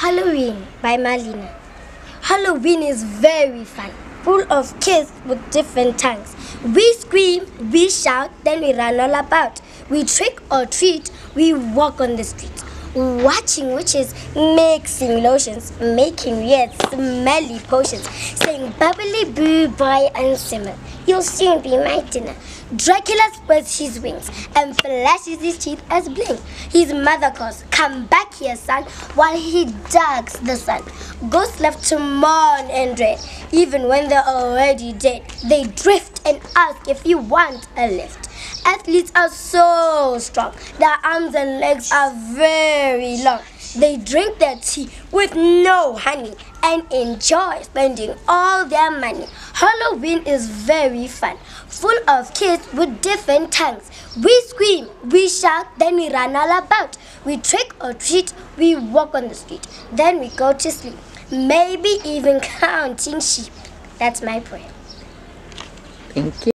Halloween by Malina. Halloween is very fun, full of kids with different tongues. We scream, we shout, then we run all about. We trick or treat, we walk on the streets. Watching witches mixing lotions, making weird smelly potions, saying bubbly boo boy and simmer. You'll soon be my dinner. Dracula spreads his wings and flashes his teeth as bling. His mother calls, come back here, son, while he digs the sun. Ghosts left to mourn and dread, even when they're already dead. They drift and ask if you want a lift. Athletes are so strong, their arms and legs are very long. They drink their tea with no honey and enjoy spending all their money. Halloween is very fun, full of kids with different tongues. We scream, we shout, then we run all about. We trick or treat, we walk on the street, then we go to sleep, maybe even counting sheep. That's my prayer. Thank you.